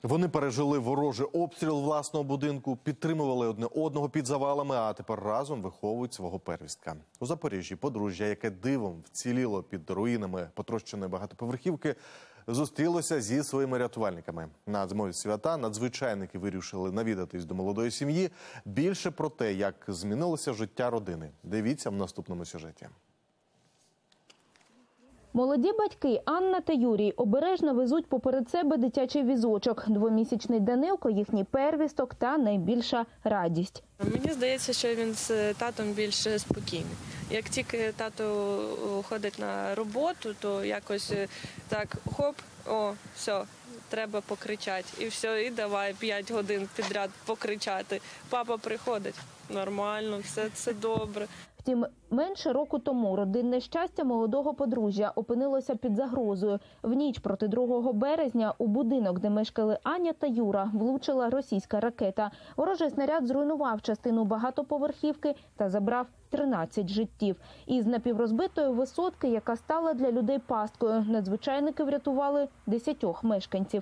Вони пережили ворожий обстріл власного будинку, підтримували одне одного під завалами, а тепер разом виховують свого первістка. У Запоріжжі подружжя, яке дивом вціліло під руїнами потрощеної багатоповерхівки, зустрілося зі своїми рятувальниками. На зимові свята надзвичайники вирішили навідатись до молодої сім'ї. Більше про те, як змінилося життя родини, дивіться в наступному сюжеті. Молоді батьки Анна та Юрій обережно везуть поперед себе дитячий візочок. Двомісячний Данилко – їхній первісток та найбільша радість. Мені здається, що він з татом більш спокійний. Як тільки тато ходить на роботу, то якось так хоп, о, все, треба покричати. І все, і давай 5 годин підряд покричати. Папа приходить, нормально, все добре. Втім, менше року тому родинне щастя молодого подружжя опинилося під загрозою. В ніч проти 2 березня у будинок, де мешкали Аня та Юра, влучила російська ракета. Ворожий снаряд зруйнував частину багатоповерхівки та забрав 13 життів. Із напіврозбитої висотки, яка стала для людей пасткою, надзвичайники врятували 10 мешканців.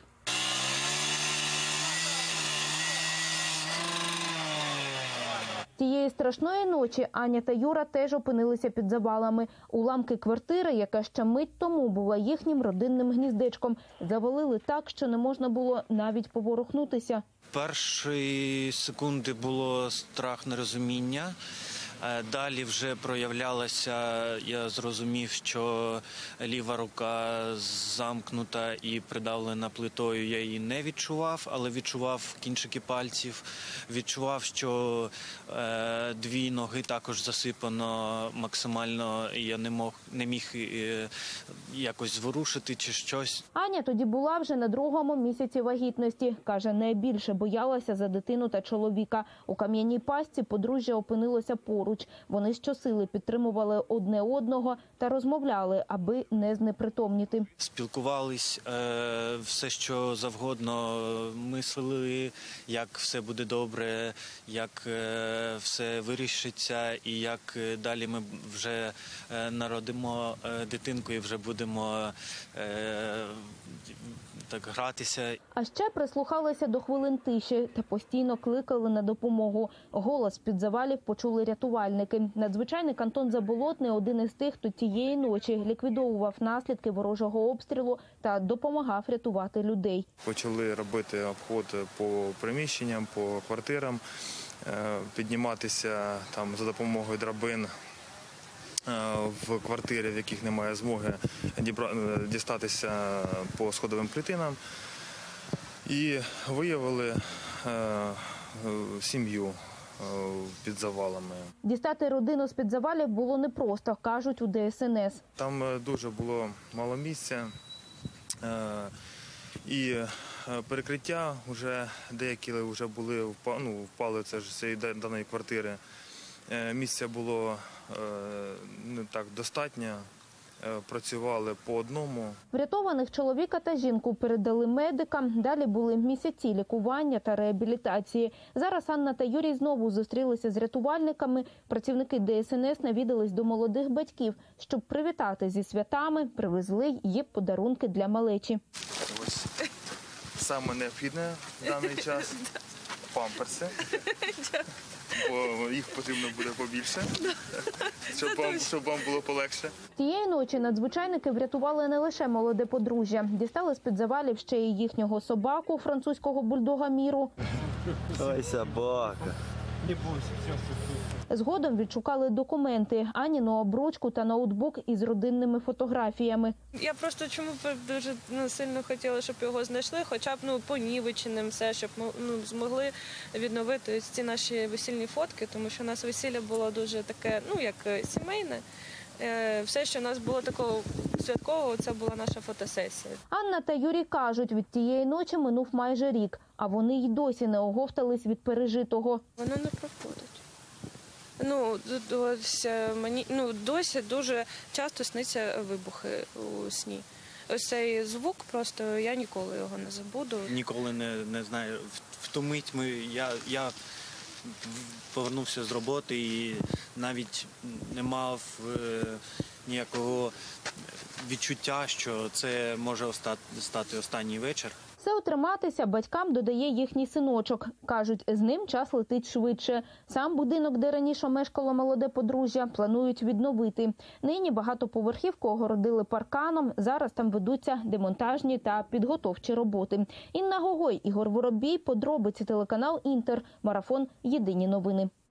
Тієї страшної ночі Аня та Юра теж опинилися під завалами. Уламки квартири, яка ще мить тому була їхнім родинним гніздечком, завалили так, що не можна було навіть поворухнутися. Перші секунди було страх, нерозуміння. Далі вже проявлялося, я зрозумів, що ліва рука замкнута і придавлена плитою. Я її не відчував, але відчував кінчики пальців. Відчував, що 2 ноги також засипано максимально, і я не міг якось зворушити чи щось. Аня тоді була вже на 2-му місяці вагітності. Каже, найбільше боялася за дитину та чоловіка. У кам'яній пастці подружжя опинилося поруч. Вони щосили підтримували одне одного та розмовляли, аби не знепритомніти. Спілкувались, все що завгодно мислили, як все буде добре, як все вирішиться і як далі ми вже народимо дитинку і вже будемо так гратися. А ще прислухалися до хвилин тиші та постійно кликали на допомогу. Голос під завалів почули рятувальники. Надзвичайник Антон Заболотний – один із тих, хто тієї ночі ліквідовував наслідки ворожого обстрілу та допомагав рятувати людей. Почали робити обход по приміщенням, по квартирам, підніматися там за допомогою драбин в квартирі, в яких немає змоги дістатися по сходовим клітинам, і виявили сім'ю під завалами. Дістати родину з-під завалів було непросто, кажуть у ДСНС. Там дуже було мало місця, і перекриття вже деякі вже були, впали з цієї даної квартири. Місця було не так достатньо, працювали по одному. Врятованих чоловіка та жінку передали медикам, далі були місяці лікування та реабілітації. Зараз Анна та Юрій знову зустрілися з рятувальниками. Працівники ДСНС навідались до молодих батьків, щоб привітати зі святами, привезли й подарунки для малечі. Ось саме необхідне в даний час – памперси. Бо їх потрібно буде побільше, щоб вам було полегше. Тієї ночі надзвичайники врятували не лише молоде подружжя. Дістали з-під завалів ще й їхнього собаку, французького бульдога Міру. Ой, собака. Згодом відшукали документи, Аніну обручку та ноутбук із родинними фотографіями. Я просто чому дуже сильно хотіла, щоб його знайшли, хоча б понівеченим все, щоб змогли відновити ці наші весільні фотки, тому що у нас весілля було дуже таке, як сімейне. Все, що у нас було такого святкового, це була наша фотосесія. Анна та Юрій кажуть, від тієї ночі минув майже рік, а вони й досі не оговтались від пережитого. Воно не проходить. Мені досі дуже часто сниться вибухи у сні. Ось цей звук, просто я ніколи його не забуду. Ніколи не знаю, в ту мить я повернувся з роботи і навіть не мав ніякого відчуття, що це може стати останній вечір. Все отриматися батькам додає їхній синочок. Кажуть, з ним час летить швидше. Сам будинок, де раніше мешкало молоде подружжя, планують відновити. Нині багатоповерхівку огородили парканом, зараз там ведуться демонтажні та підготовчі роботи. Інна Гогой, Ігор Воробій, подробиці телеканал «Інтер», марафон «Єдині новини».